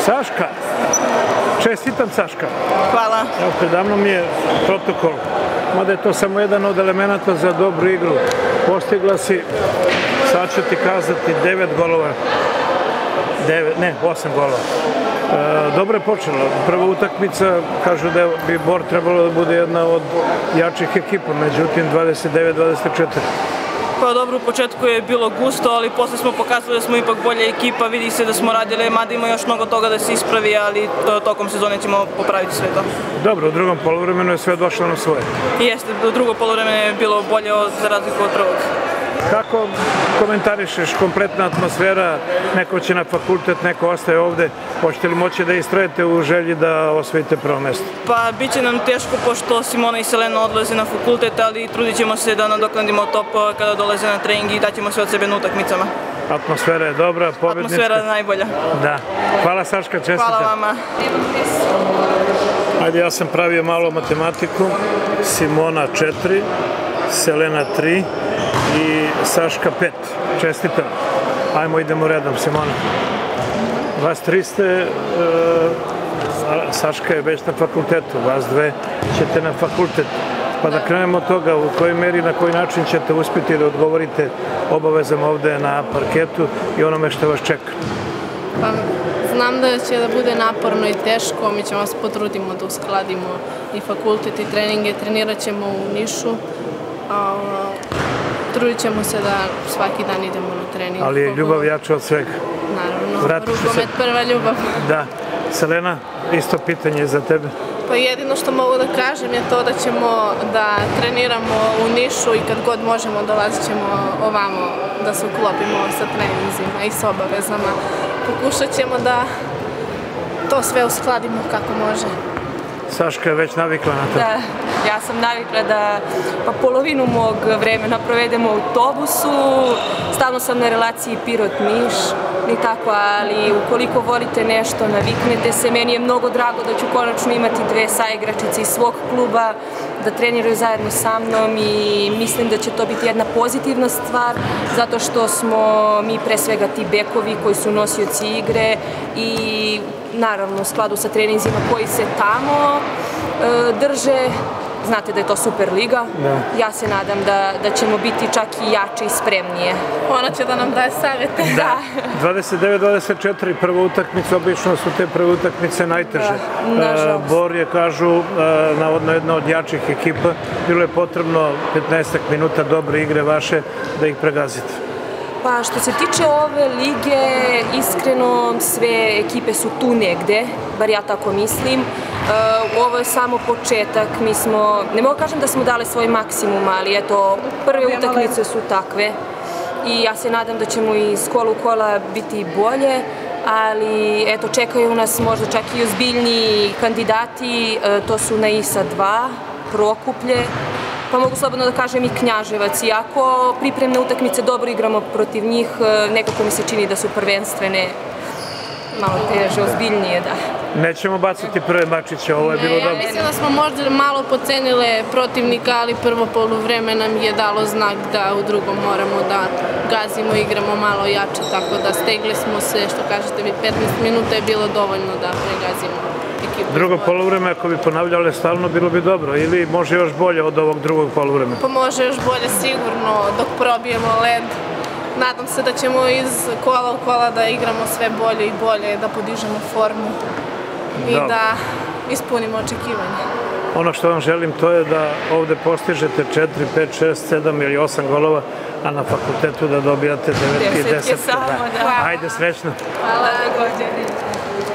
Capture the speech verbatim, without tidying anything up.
Saška, čestitam Saška. Hvala. Evo, predavno mi je protokol, mada je to samo jedan od elemenata za dobru igru. Postigla si, sad ću ti kazati, devet golova. Devet, ne, osam golova. E, dobro je počela. Prva utakmica, kažu da bi Bor trebalo da bude jedna od jačih ekipa, međutim dvadeset devet dvadeset četiri. Pa dobro, u početku je bilo gusto, ali posle smo pokazali da smo ipak bolja ekipa, vidi se da smo radili, mada ima još mnogo toga da se ispravi, ali tokom sezone ćemo popraviti sve to. Dobro, u drugom poluvremenu je sve došlo na svoje. Jeste, u drugo poluvremenu je bilo bolje za razliku od prvog. Kako komentarišeš kompletna atmosfera, neko će na fakultet, neko ostaje ovde, hoćete li moći da istrajete u želji da osvojite prvo mesto? Pa bit će nam teško pošto Simona i Selena odlaze na fakultet, ali trudit ćemo se da nadoknadimo top kada dolaze na trening i daćemo sve od sebe na utakmicama. Atmosfera je dobra, pobednička. Atmosfera je najbolja. Da. Hvala Saška, čestitam. Hvala vama. Ajde, ja sam pravio malo matematiku. Simona četiri, Selena tri i Saška pet. Čestitam. Ajmo, idemo redom, Simona. Vas tri ste, Saška je već na fakultetu, vas dve ćete na fakultet. Pa da krenemo od toga, u kojoj meri, na koji način ćete uspjeti da odgovorite obavezama ovde na parketu i onome što vas čeka? Pa, znam da će da bude naporno i teško, mi ćemo se potrudimo da uskladimo i fakultet i treninge, trenirat ćemo u Nišu, a, trudit ćemo se da svaki dan idemo na trening. Ali je ljubav jača od svega. Naravno, rukomet prva ljubav. Da. Selena, isto pitanje za tebe. Pa jedino što mogu da kažem je to da ćemo da treniramo u Nišu i kad god možemo dolazit ćemo ovamo da se uklopimo sa treninzima i s obavezama. Pokušat ćemo da to sve uskladimo kako može. Saška je već navikla na to. Da, ja sam navikla da pa polovinu mog vremena provedem u autobusu, stalno sam na relaciji Pirot-Niš, ni tako, ali ukoliko volite nešto, naviknete se. Meni je mnogo drago da ću konačno imati dve saigračice iz svog kluba, da treniraju zajedno sa mnom i mislim da će to biti jedna pozitivna stvar, zato što smo mi pre svega ti bekovi koji su nosioci igre i naravno u skladu sa treninzima koji se tamo e, drže. Znate da je to super liga. Da. Ja se nadam da, da ćemo biti čak i jače i spremnije. Ona će da nam daje savjete. Da. dvadeset devet dvadeset četiri, prva utakmica, obično su te prve utakmice najteže. Da, nažalost. Bor je, kažu, navodno jedna od jačih ekipa. Bilo je potrebno petnaestak minuta dobre igre vaše da ih pregazite. Pa što se tiče ove lige, iskreno sve ekipe su tu negde, bar ja tako mislim. Ovo je samo početak, mi smo, ne mogu kažem da smo dali svoj maksimum, ali eto, prve utakmice su takve i ja se nadam da ćemo iz kola u kola biti bolje, ali eto, čekaju nas možda čak i ozbiljniji kandidati, to su na I S A dva, Prokuplje, pa mogu slobodno da kažem i Knjaževac. Iako pripremne utakmice dobro igramo protiv njih, nekako mi se čini da su prvenstvene malo teže, ozbiljnije, da. Nećemo baciti prve mačiće, ovo je bilo dobro. Ja mislim da smo možda malo pocenile protivnika, ali prvo poluvreme nam je dalo znak da u drugom moramo da gazimo, igramo malo jače, tako da stegli smo se, što kažete vi, petnaest minuta je bilo dovoljno da pregazimo ekipu. Drugo poluvreme, ako bi ponavljale stalno, bilo bi dobro, ili može još bolje od ovog drugog poluvremena? Pa može još bolje sigurno, dok probijemo led. Nadam se da ćemo iz kola u kola da igramo sve bolje i bolje, da podižemo formu i da ispunimo očekivanja. Ono što vam želim to je da ovde postižete četiri, pet, šest, sedam ili osam golova, a na fakultetu da dobijate devet i deset. Samo, da. Ajde, srećno. Hvala, također.